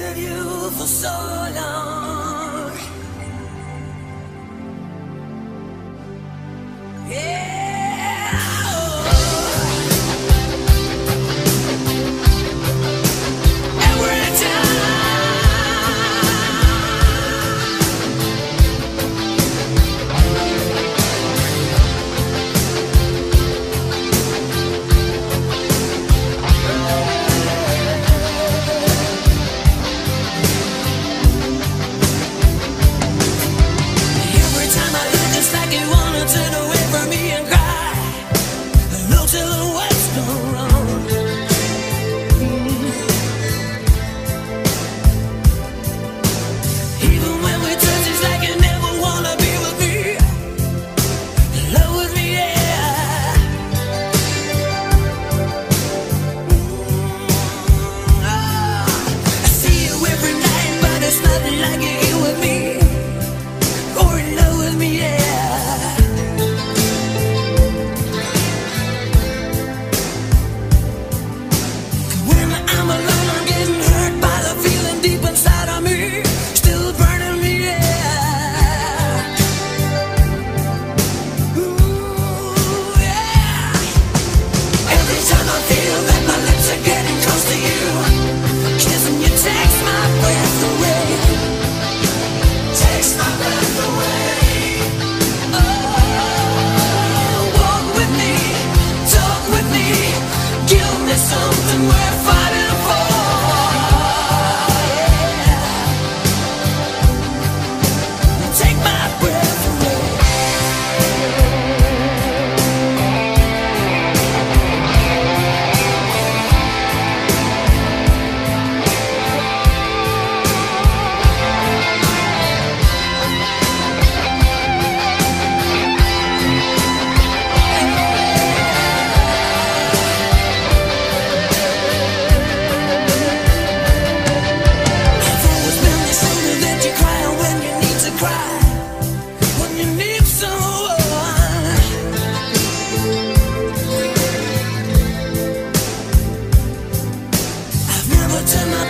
wanted you for so long. Yeah. Every time. Every time I look, it's like you wanna turn away from me and cry. No telling what's gone wrong. Even when we touch, it's like you never wanna be with me. Love with me, yeah. I see you every night, but it's nothing like you're here with me. Or in love with me, yeah. When I'm alone, I'm getting hurt by the feeling deep inside of me, still burning me, yeah. Ooh, yeah. Every time I feel that my lips are getting close to you, kissing you takes my breath away. Takes my breath away. Oh, walk with me, talk with me, give me something worth fighting for. Yeah. Take my breath away. I've always been the shoulder that you cry on when you need to cry, when you need someone. I've never turned my